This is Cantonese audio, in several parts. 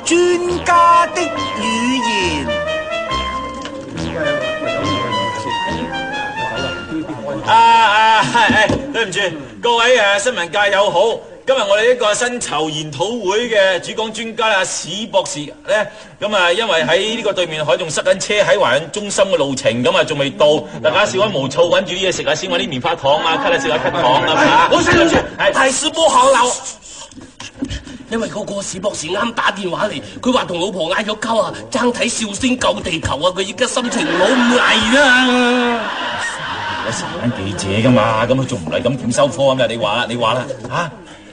專家的語言。 對唔住，各位新聞界友好，今日我哋呢個薪酬研討會嘅主講專家啦，史博士咧，咁啊，因為喺呢個對面海仲塞緊車喺華潤中心嘅路程，咁啊仲未到，大家少安無躁，揾住啲嘢食下先，揾啲棉花糖啊，咳下食下咳糖啊， 我先諗住，係史波考鬧。 因為嗰個史博士啱打電話嚟，佢話同老婆嗌咗交啊，爭睇笑星救地球啊，佢依家心情好唔嚟啦。 有時間記者噶嘛，咁佢仲唔嚟咁點收科啊？你話啦嚇？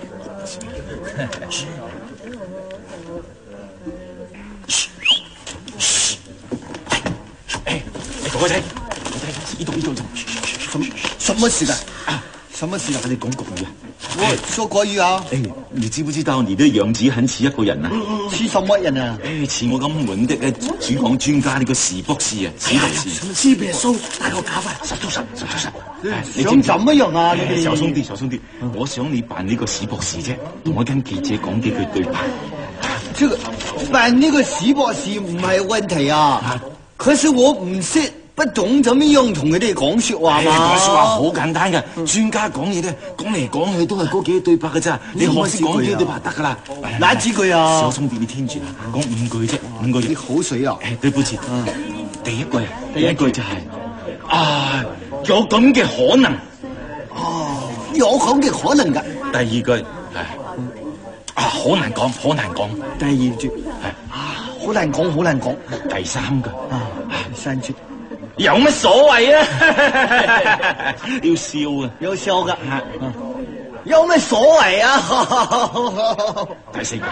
你哥哥仔，呢度， 什麼事啊？什麼事啊？ 你講國語啊？ 我說國語啊。 你知不知道你的樣子很似一個人啊？ 似什麼人啊？ 似我咁悶的主講專家呢個史博士啊，史博士。 斯別蘇戴個假髮，實。 你想怎麼樣啊？你小兄弟，我想你扮呢個史博士啫，同我跟記者講幾句對白。 這個扮呢個史博士唔係問題啊，可是我唔識。不懂怎麼樣同佢哋講說話嘛？ 講說話好簡單嘅，專家講嘢咧，講嚟講去都係嗰幾句對白嘅咋，你學識講幾句對白得噶啦。 哪幾句啊？ 小兄弟，你聽住啦，講5句啫，5句。 你口水啊？ 對不起，第一句就係有咁嘅可能。 有咁嘅可能噶。 第二句好難講。 第二句好難講。 第三句第三句。 有乜所謂啊？要笑啊！ 要笑噶，有乜所謂啊？ 第四句，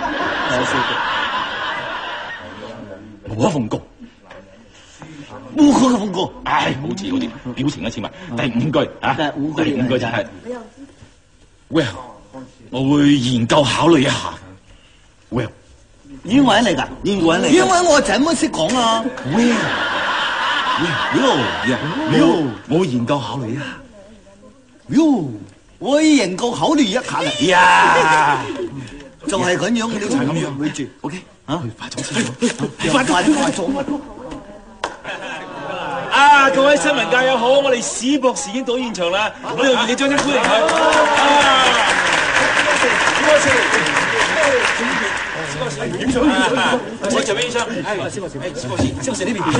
無可奉告。 好似表情一次嘛。第五句就係 ，Well， 我會研究考慮一下。Well， 英文嚟噶，英文我怎麼識講啊 ？Well。我研究考慮一下。 我研究考慮一下嘅。 呀， 就係咁樣， 就係咁樣， 咪住。 OK，快咗先。各位新聞界友好，我哋史博士已經到現場啦，我哋熱烈掌聲歡迎佢。史博士。影相，我這邊影相，史博士呢邊，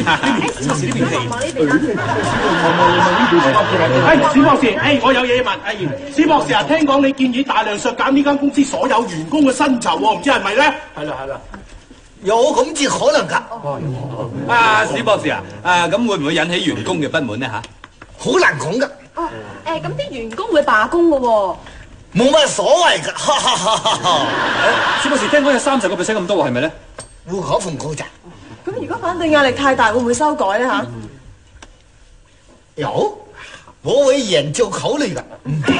史博士，我有嘢問，史博士啊，聽講你建議大量削減呢間公司所有員工嘅薪酬喎，唔知係咪咧？ 係啦， 有咁至可能㗎。 史博士咁會唔會引起員工嘅不滿呢？ 好難講㗎。 咁啲員工會罷工㗎喎。 冇乜所謂㗎， 史博士聽講有30%咁多喎，係咪咧？ 無可奉告咋。 咁如果反對壓力太大，會唔會修改咧嚇？ 有，我會研究考慮㗎。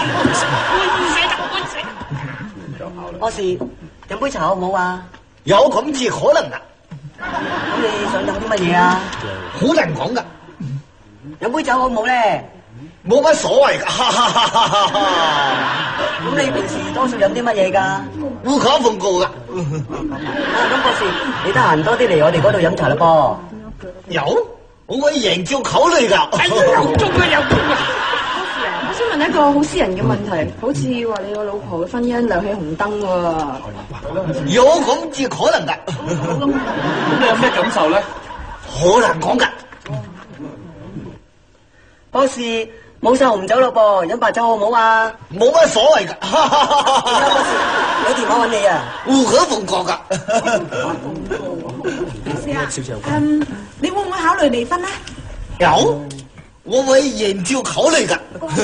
博士，飲杯茶好唔好啊？ 有咁至可能啊。 咁你想飲啲乜嘢啊？ 好難講㗎。 飲杯酒好唔好咧？ 冇乜所謂㗎。 咁你平時多數飲啲乜嘢㗎？ 無可奉告㗎。 咁博士，你得閒多啲嚟我哋嗰度飲茶啦噃。 有，我會研究考慮㗎。 有中啊！我想問一個好私人嘅問題，好似話你個老婆嘅婚姻亮起紅燈喎。 有咁至可能㗎。 咁你有咩感受咧？ 好難講㗎。 博士，冇晒紅酒咯噃，飲白酒好唔好啊？ 冇乜所謂㗎。 博士，有電話揾你啊。 無可奉告㗎。 你會唔會考慮離婚呢？ 有，我會研究考慮㗎。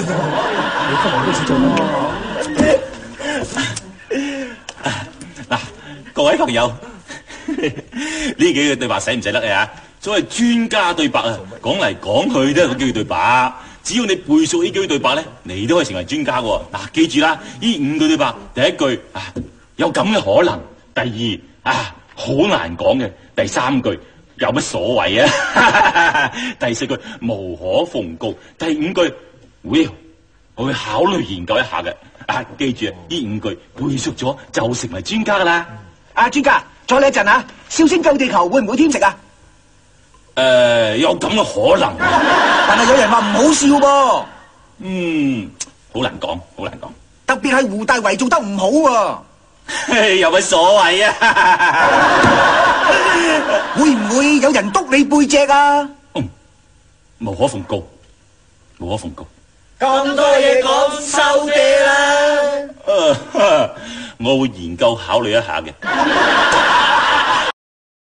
嗱，各位朋友，呢幾句對白使唔使得啊？所謂專家對白啊，講嚟講去都係嗰幾句對白。只要你背熟呢幾句對白咧，你都可以成為專家喎。嗱，記住啦，呢5句對白，第一句有咁嘅可能；第二好難講嘅；第三句有乜所謂啊？第四句無可奉告；第5句我會考慮研究一下嘅。記住啊，呢5句背熟咗就成為專家噶啦。專家， 再嚟一陣啊！笑星救地球會唔會添食啊？ 有咁嘅可能， 但係有人話唔好笑噃。 好難講，好難講。 特別係胡大為做得唔好喎。 有乜所謂啊？ 會唔會有人督你背脊啊？ 無可奉告，無可奉告。 咁多嘢講，收嗲啦！ 我會研究考慮一下嘅。